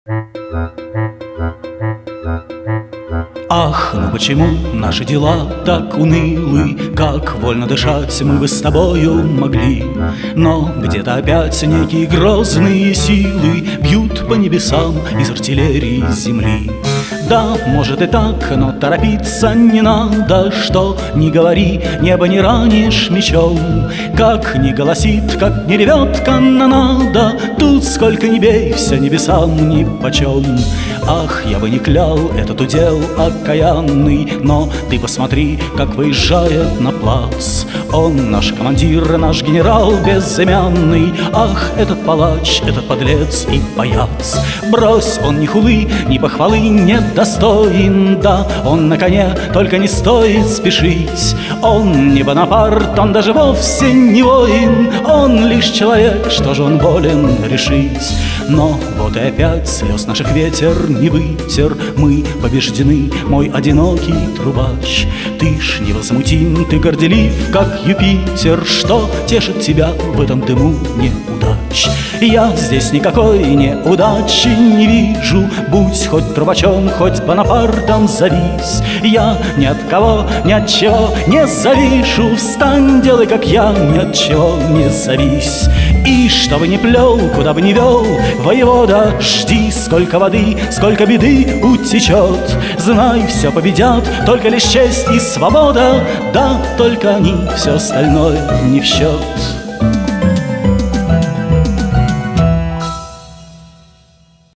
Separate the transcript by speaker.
Speaker 1: Ах, ну почему наши дела так унылы? Как вольно дышать мы бы с тобою могли. Но где-то опять некие грозные силы бьют по небесам из артиллерии земли. Да, может и так, но торопиться не надо. Что ни говори, небо не ранишь мечом. Как ни голосит, как ни ревет канонада, тут сколько ни бей, все небесам нипочем. Ах, я бы не клял этот удел окаянный, но ты посмотри, как выезжает на плац. Он наш командир, наш генерал безымянный. Ах, этот палач, этот подлец и паяц. Брось, он ни хулы, ни похвалы не достоин. Да, он на коне, только не стоит спешить. Он не Бонапарт, он даже вовсе не воин. Он лишь человек, что же он волен решить. Но вот и опять слез наших ветер не вытер. Мы побеждены, мой одинокий трубач. Ты ж невозмутим, ты горделив, как Юпитер. Что тешит тебя в этом дыму неудач? Я здесь никакой неудачи не вижу. Будь хоть трубачом, хоть Бонапартом зовись. Я ни от кого, ни от чего не завишу. Встань, делай, как я, ни от чего не завись. И что бы ни плел, куда бы ни вел воевода, жди, сколько воды, сколько беды утечет. Знай, все победят, только лишь честь и свобода. Да, только они, все остальное не в счет.